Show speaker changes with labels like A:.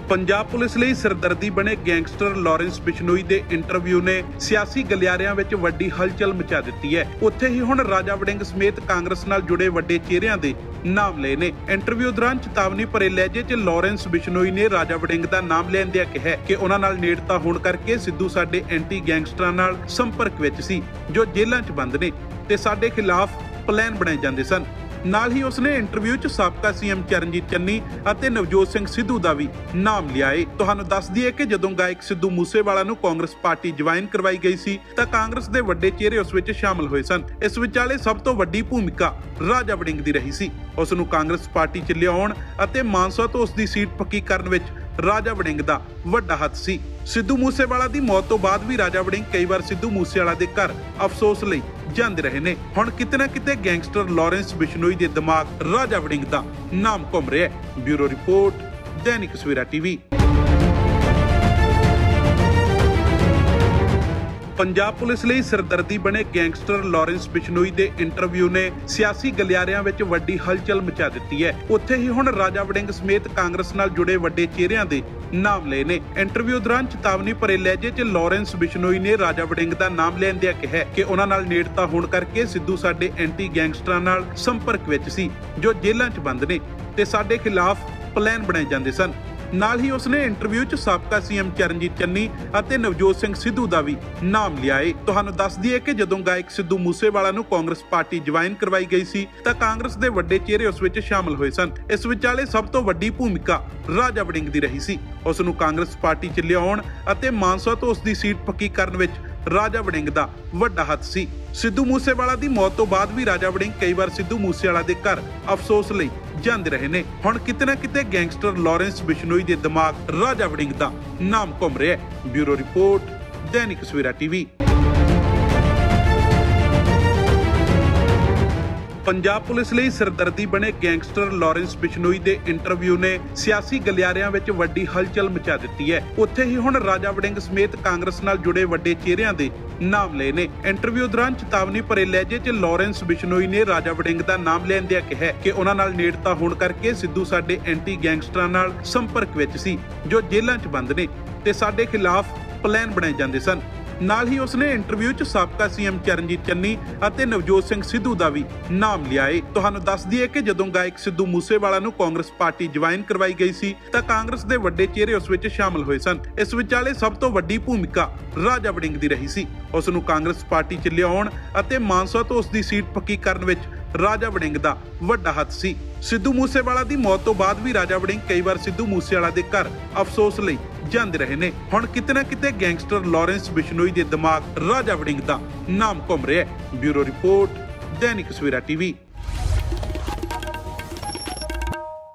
A: Punjab police ਲਈ ਸਿਰਦਰਦੀ ਬਣੇ ਗੈਂਗਸਟਰ ਲਾਰੈਂਸ ਬਿਸ਼ਨੋਈ ਦੇ ਇੰਟਰਵਿਊ ਨੇ ਸਿਆਸੀ ਗਲਿਆਰਿਆਂ ਵਿੱਚ ਵੱਡੀ ਹਲਚਲ ਮਚਾ ਦਿੱਤੀ ਹੈ। ਉੱਥੇ ਹੀ ਹੁਣ ਰਾਜਾ ਵੜਿੰਗ ਸਮੇਤ ਕਾਂਗਰਸ ਨਾਲ ਜੁੜੇ ਵੱਡੇ ਚਿਹਰਿਆਂ ਦੇ ਨਾਮ ਲਏ ਨੇ। ਇੰਟਰਵਿਊ ਦੌਰਾਨ ਚੇਤਾਵਨੀ ਭਰੇ ਲਹਿਜੇ 'ਚ ਲਾਰੈਂਸ ਬਿਸ਼ਨੋਈ ਨੇ ਰਾਜਾ ਵੜਿੰਗ ਦਾ ਨਾਮ ਲੈਂਦਿਆਂ ਕਿਹਾ ਕਿ ਉਹਨਾਂ ਨਾਲ ਨੇੜਤਾ ਹੋਣ ਕਰਕੇ ਸਿੱਧੂ ਸਾਡੇ ਐਂਟੀ ਗੈਂਗਸਟਰਾਂ ਨਾਲ ਸੰਪਰਕ ਵਿੱਚ ਸੀ ਜੋ ਜੇਲ੍ਹਾਂ 'ਚ ਬੰਦ ਨੇ ਤੇ ਸਾਡੇ ਖਿਲਾਫ ਪਲਾਨ ਬਣਾਏ ਜਾਂਦੇ ਸਨ। ਨਾਲ ਹੀ ਉਸਨੇ ਇੰਟਰਵਿਊ 'ਚ ਸਾਬਕਾ ਸੀਐਮ ਚਰਨਜੀਤ ਚੰਨੀ ਅਤੇ ਨਵਜੋਤ ਸਿੰਘ ਸਿੱਧੂ ਦਾ ਵੀ ਨਾਮ ਲਿਆ ਏ। ਤੁਹਾਨੂੰ ਦੱਸ ਦਈਏ ਕਿ ਜਦੋਂ ਗਾਇਕ ਸਿੱਧੂ ਮੂਸੇਵਾਲਾ ਨੂੰ ਕਾਂਗਰਸ ਪਾਰਟੀ ਜੁਆਇਨ ਕਰਵਾਈ ਗਈ ਸੀ ਤਾਂ ਕਾਂਗਰਸ ਦੇ ਵੱਡੇ ਚਿਹਰੇ ਉਸ ਵਿੱਚ ਸ਼ਾਮਲ ਹੋਏ ਸਨ। ਇਸ ਵਿਚਾਲੇ ਸਭ ਤੋਂ ਵੱਡੀ ਭੂਮਿਕਾ ਰਾਜਾ ਵੜਿੰਗ ਦੀ ਰਹੀ ਸੀ। ਉਸ ਨੂੰ ਕਾਂਗਰਸ ਪਾਰਟੀ 'ਚ ਲਿਆਉਣ ਅਤੇ ਮਾਨਸਾ ਤੋਂ ਉਸ ਦੀ ਸੀਟ ਪੱਕੀ ਕਰਨ ਵਿੱਚ ਰਾਜਾ ਵੜਿੰਗ ਦਾ ਵੱਡਾ ਹੱਥ ਸੀ। ਸਿੱਧੂ ਮੂਸੇਵਾਲਾ ਦੀ ਮੌਤ ਤੋਂ ਬਾਅਦ ਵੀ ਰਾਜਾ ਵੜਿੰਗ ਕਈ ਵਾਰ ਸਿੱਧੂ ਮੂਸੇਵਾਲਾ ਦੇ ਘਰ ਅਫਸੋਸ ਲਈ ਜਾਂਦੇ ਰਹੇ ਨੇ। ਹੁਣ ਕਿਤੇ ਨਾ ਕਿਤੇ ਗੈਂਗਸਟਰ ਲਾਰੈਂਸ ਬਿਸ਼ਨੋਈ ਦੇ ਦਿਮਾਗ ਰਾਜਾ ਵੜਿੰਗ ਦਾ ਨਾਮ ਘੁੰਮ ਰਿਹਾ ਹੈ। Bureau report, Dainik Savera TV. Punjab police ਲਈ ਸਿਰਦਰਦੀ ਬਣੇ ਗੈਂਗਸਟਰ ਲਾਰੈਂਸ ਬਿਸ਼ਨੋਈ ਦੇ ਇੰਟਰਵਿਊ ਨੇ ਸਿਆਸੀ ਗਲਿਆਰਿਆਂ ਵਿੱਚ ਵੱਡੀ ਹਲਚਲ ਮਚਾ ਦਿੱਤੀ ਹੈ। ਉੱਥੇ ਹੀ ਹੁਣ ਰਾਜਾ ਵੜਿੰਗ ਸਮੇਤ ਕਾਂਗਰਸ ਨਾਲ ਜੁੜੇ ਵੱਡੇ ਚਿਹਰਿਆਂ ਦੇ ਨਾਮ ਲਏ ਨੇ। ਇੰਟਰਵਿਊ ਦੌਰਾਨ ਚੇਤਾਵਨੀ ਭਰੇ ਲਹਿਜੇ 'ਚ ਲਾਰੈਂਸ ਬਿਸ਼ਨੋਈ ਨੇ ਰਾਜਾ ਵੜਿੰਗ ਦਾ ਨਾਮ ਲੈਂਦਿਆਂ ਕਿਹਾ ਕਿ ਉਹਨਾਂ ਨਾਲ ਨੇੜਤਾ ਹੋਣ ਕਰਕੇ ਸਿੱਧੂ ਸਾਡੇ ਐਂਟੀ ਗੈਂਗਸਟਰਾਂ ਨਾਲ ਸੰਪਰਕ ਵਿੱਚ ਸੀ ਜੋ ਜੇਲ੍ਹਾਂ 'ਚ ਬੰਦ ਨੇ ਤੇ ਸਾਡੇ ਖਿਲਾਫ ਪਲਾਨ ਬਣਾਏ ਜਾਂਦੇ ਸਨ। ਨਾਲ ਹੀ ਉਸਨੇ ਇੰਟਰਵਿਊ 'ਚ ਸਾਬਕਾ ਸੀਐਮ ਚਰਨਜੀਤ ਚੰਨੀ ਅਤੇ ਨਵਜੋਤ ਸਿੰਘ ਸਿੱਧੂ ਦਾ ਵੀ ਨਾਮ ਲਿਆ ਏ। ਤੁਹਾਨੂੰ ਦੱਸ ਦਈਏ ਕਿ ਜਦੋਂ ਗਾਇਕ ਸਿੱਧੂ ਮੂਸੇਵਾਲਾ ਨੂੰ ਕਾਂਗਰਸ ਪਾਰਟੀ ਜੁਆਇਨ ਕਰਵਾਈ ਗਈ ਸੀ ਤਾਂ ਕਾਂਗਰਸ ਦੇ ਵੱਡੇ ਚਿਹਰੇ ਉਸ ਵਿੱਚ ਸ਼ਾਮਲ ਹੋਏ ਸਨ। ਇਸ ਵਿਚਾਲੇ ਸਭ ਤੋਂ ਵੱਡੀ ਭੂਮਿਕਾ ਰਾਜਾ ਵੜਿੰਗ ਦੀ ਰਹੀ ਸੀ। ਉਸ ਨੂੰ ਕਾਂਗਰਸ ਪਾਰਟੀ 'ਚ ਲਿਆਉਣ ਅਤੇ ਮਾਨਸਾ ਤੋਂ ਉਸ ਦੀ ਸੀਟ ਪੱਕੀ ਕਰਨ ਵਿੱਚ ਰਾਜਾ ਵੜਿੰਗ ਦਾ ਵੱਡਾ ਹੱਥ ਸੀ। ਸਿੱਧੂ ਮੂਸੇਵਾਲਾ ਦੀ ਮੌਤ ਤੋਂ ਬਾਅਦ ਵੀ ਰਾਜਾ ਵੜਿੰਗ ਕਈ ਵਾਰ ਸਿੱਧੂ ਮੂਸੇਵਾਲਾ ਦੇ ਘਰ ਅਫਸੋਸ ਲਈ ਜਾਂਦੇ ਰਹੇ ਨੇ। ਹੁਣ ਕਿਤੇ ਨਾ ਕਿਤੇ ਗੈਂਗਸਟਰ ਲਾਰੈਂਸ ਬਿਸ਼ਨੋਈ ਦੇ ਦਿਮਾਗ ਰਾਜਾ ਵੜਿੰਗ ਦਾ ਨਾਮ ਘੁੰਮ ਰਿਹਾ ਹੈ। Bureau report, Dainik Savera TV. Punjab police ਲਈ ਸਿਰਦਰਦੀ ਬਣੇ ਗੈਂਗਸਟਰ ਲਾਰੈਂਸ ਬਿਸ਼ਨੋਈ ਦੇ ਇੰਟਰਵਿਊ ਨੇ ਸਿਆਸੀ ਗਲਿਆਰਿਆਂ ਵਿੱਚ ਵੱਡੀ ਹਲਚਲ ਮਚਾ ਦਿੱਤੀ ਹੈ। ਉੱਥੇ ਹੀ ਹੁਣ ਰਾਜਾ ਵੜਿੰਗ ਸਮੇਤ ਕਾਂਗਰਸ ਨਾਲ ਜੁੜੇ ਵੱਡੇ ਚਿਹਰਿਆਂ ਦੇ ਨਾਮ ਲਏ ਨੇ। ਇੰਟਰਵਿਊ ਦੌਰਾਨ ਚੇਤਾਵਨੀ ਭਰੇ ਲਹਿਜੇ 'ਚ ਲਾਰੈਂਸ ਬਿਸ਼ਨੋਈ ਨੇ ਰਾਜਾ ਵੜਿੰਗ ਦਾ ਨਾਮ ਲੈਂਦਿਆਂ ਕਿਹਾ ਕਿ ਉਹਨਾਂ ਨਾਲ ਨੇੜਤਾ ਹੋਣ ਕਰਕੇ ਸਿੱਧੂ ਸਾਡੇ ਐਂਟੀ ਗੈਂਗਸਟਰਾਂ ਨਾਲ ਸੰਪਰਕ ਵਿੱਚ ਸੀ ਜੋ ਜੇਲ੍ਹਾਂ 'ਚ ਬੰਦ ਨੇ ਤੇ ਸਾਡੇ ਖਿਲਾਫ ਪਲਾਨ ਬਣਾਏ ਜਾਂਦੇ ਸਨ। ਨਾਲ ਹੀ ਉਸਨੇ ਇੰਟਰਵਿਊ 'ਚ ਸਾਬਕਾ ਸੀਐਮ ਚਰਨਜੀਤ ਚੰਨੀ ਅਤੇ ਨਵਜੋਤ ਸਿੰਘ ਸਿੱਧੂ ਦਾ ਵੀ ਨਾਮ ਲਿਆ ਏ। ਤੁਹਾਨੂੰ ਦੱਸ ਦਈਏ ਕਿ ਜਦੋਂ ਗਾਇਕ ਸਿੱਧੂ ਮੂਸੇਵਾਲਾ ਨੂੰ ਕਾਂਗਰਸ ਪਾਰਟੀ ਜੁਆਇਨ ਕਰਵਾਈ ਗਈ ਸੀ ਤਾਂ ਕਾਂਗਰਸ ਦੇ ਵੱਡੇ ਚਿਹਰੇ ਉਸ ਵਿੱਚ ਸ਼ਾਮਲ ਹੋਏ ਸਨ। ਇਸ ਵਿਚਾਲੇ ਸਭ ਤੋਂ ਵੱਡੀ ਭੂਮਿਕਾ ਰਾਜਾ ਵੜਿੰਗ ਦੀ ਰਹੀ ਸੀ। ਉਸ ਨੂੰ ਕਾਂਗਰਸ ਪਾਰਟੀ 'ਚ ਲਿਆਉਣ ਅਤੇ ਮਾਨਸਾ ਤੋਂ ਉਸ ਦੀ ਸੀਟ ਪੱਕੀ ਕਰਨ ਵਿੱਚ ਰਾਜਾ ਵੜਿੰਗ ਦਾ ਵੱਡਾ ਹੱਥ ਸੀ। ਸਿੱਧੂ ਮੂਸੇਵਾਲਾ ਦੀ ਮੌਤ ਤੋਂ ਬਾਅਦ ਵੀ ਰਾਜਾ ਵੜਿੰਗ ਕਈ ਵਾਰ ਸਿੱਧੂ ਮੂਸੇਵਾਲਾ ਦੇ ਘਰ ਅਫਸੋਸ ਲਈ ਜਾਂਦੇ ਰਹੇ ਨੇ। ਹੁਣ ਕਿਤੇ ਨਾ ਕਿਤੇ ਗੈਂਗਸਟਰ ਲਾਰੈਂਸ ਬਿਸ਼ਨੋਈ ਦੇ ਦਿਮਾਗ ਰਾਜਾ ਵੜਿੰਗ ਦਾ ਨਾਮ ਘੁੰਮ ਰਿਹਾ ਹੈ। Bureau report, Dainik Savera TV.